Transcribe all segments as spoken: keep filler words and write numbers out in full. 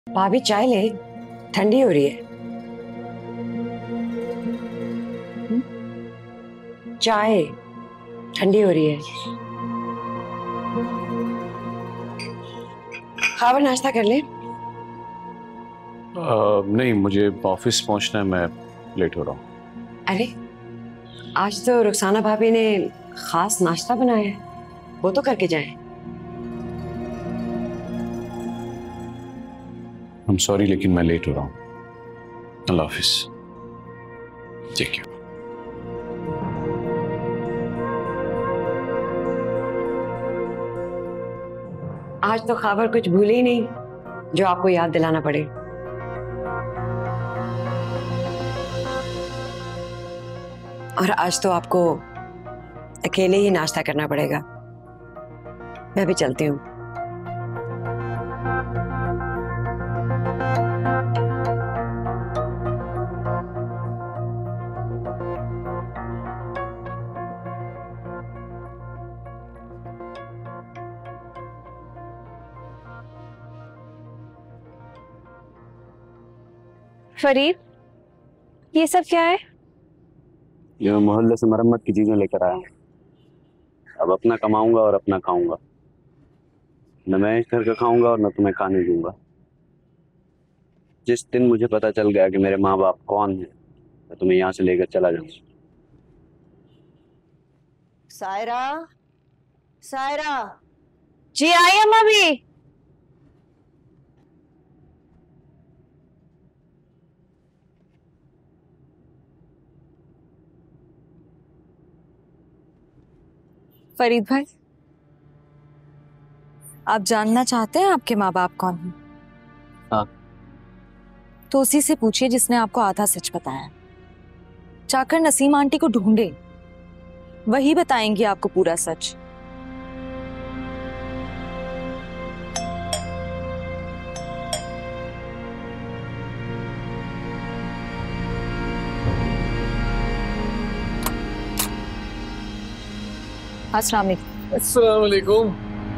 भाभी चाय ले, ठंडी हो रही है। चाय ठंडी हो रही है। खावर नाश्ता कर ले। आ, नहीं, मुझे ऑफिस पहुंचना है, मैं लेट हो रहा हूँ। अरे आज तो रुखसाना भाभी ने खास नाश्ता बनाया है, वो तो करके जाएं। I'm sorry, लेकिन मैं लेट हो रहा हूँ। अल्लाह हाफिज। Take care. आज तो खाबर कुछ भूले ही नहीं जो आपको याद दिलाना पड़े। और आज तो आपको अकेले ही नाश्ता करना पड़ेगा। मैं भी चलती हूँ। फरीद, ये सब क्या है? ये मोहल्ले से मरम्मत की चीजें लेकर आया। अब अपना कमाऊंगा और अपना खाऊंगा। न मैं इस घर का खाऊंगा और न तुम्हें खाने दूंगा। जिस दिन मुझे पता चल गया कि मेरे माँ बाप कौन है, तो तुम्हें यहाँ से लेकर चला जाऊंगा। सायरा, सायरा। जी आई अम्मा भी। फरीद भाई, आप जानना चाहते हैं आपके माँ बाप कौन हैं? हाँ। तो उसी से पूछिए जिसने आपको आधा सच बताया। जाकर नसीम आंटी को ढूंढे, वही बताएंगी आपको पूरा सच। अस्सलाम वालेकुम। अस्सलाम वालेकुम।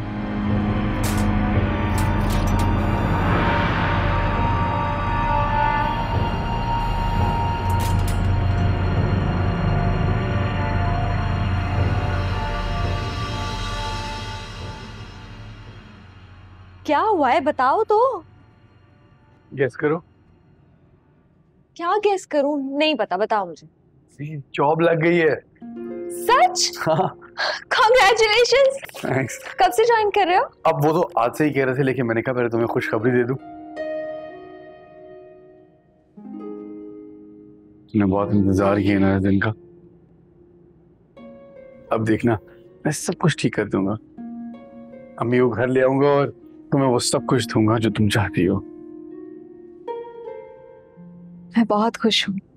क्या हुआ है बताओ तो। गेस करो। क्या गेस करूं? नहीं पता, बताओ मुझे। जॉब लग गई है। सच? हाँ। Congratulations! थैंक्स। कब से ज्वाइन कर रहे हो? अब वो तो आज से ही कह रहे थे, लेकिन मैंने कहा पहले तुम्हें खुशखबरी दे दूं। तुमने बहुत इंतजार किया ना इस दिन का। अब देखना, मैं सब कुछ ठीक कर दूंगा। अम्मी को घर ले आऊंगा और तुम्हें वो सब कुछ दूंगा जो तुम चाहती हो। मैं बहुत खुश हूँ।